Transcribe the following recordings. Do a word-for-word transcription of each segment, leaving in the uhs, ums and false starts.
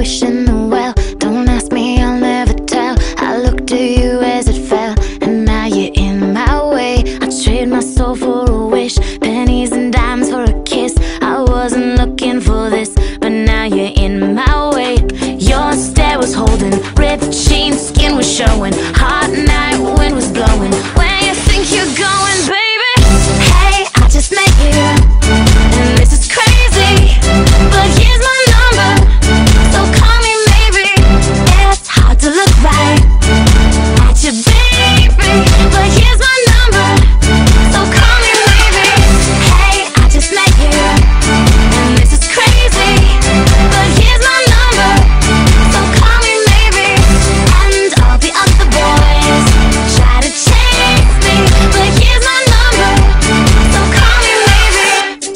wishing the well. Don't ask me, I'll never tell. I looked to you as it fell, and now you're in my way. I trade my soul for a wish, pennies and dimes for a kiss. I wasn't looking for this, but now you're in my way. Your stare was holding, ripped jeans, skin was showing. Hot night, wind was blowing. Where you think you're going, baby? Hey, I just met you, and this is crazy, but here's my number, so call me maybe. It's hard to look right at you, baby, but here's my number, so call me maybe. Hey, I just met you, and this is crazy, but here's my number, so call me maybe. And all the other boys try to chase me, but here's my number, so call me maybe.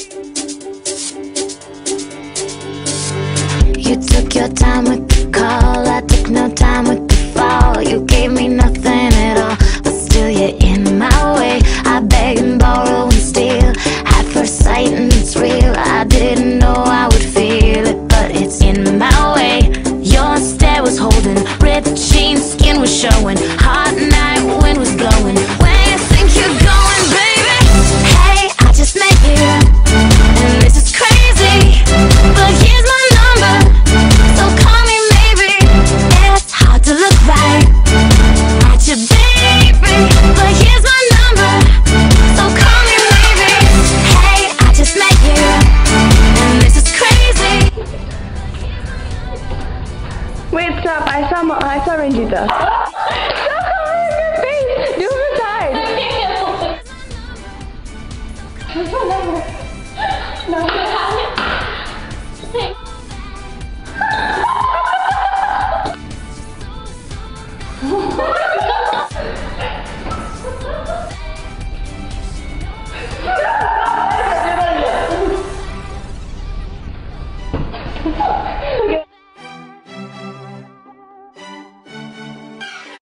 You took your time with the call, I took no time with the fall. You gave me nothing at all, but still you're in my way. I beg and borrow and steal at first sight, and it's real. I didn't know I would feel it, but it's in my way. Your stare was holding, ripped jeans, skin was showing. Hot night, wind was blowing. Where you think you're going, baby? Hey, I just met you, and this is crazy, but here's my number, so call me maybe. It's hard to look right at you, baby, but here's my number, so call me maybe. Hey, I just met you, and this is crazy. Wait, stop. I saw Ma I saw Ranjitha. Do the side. No.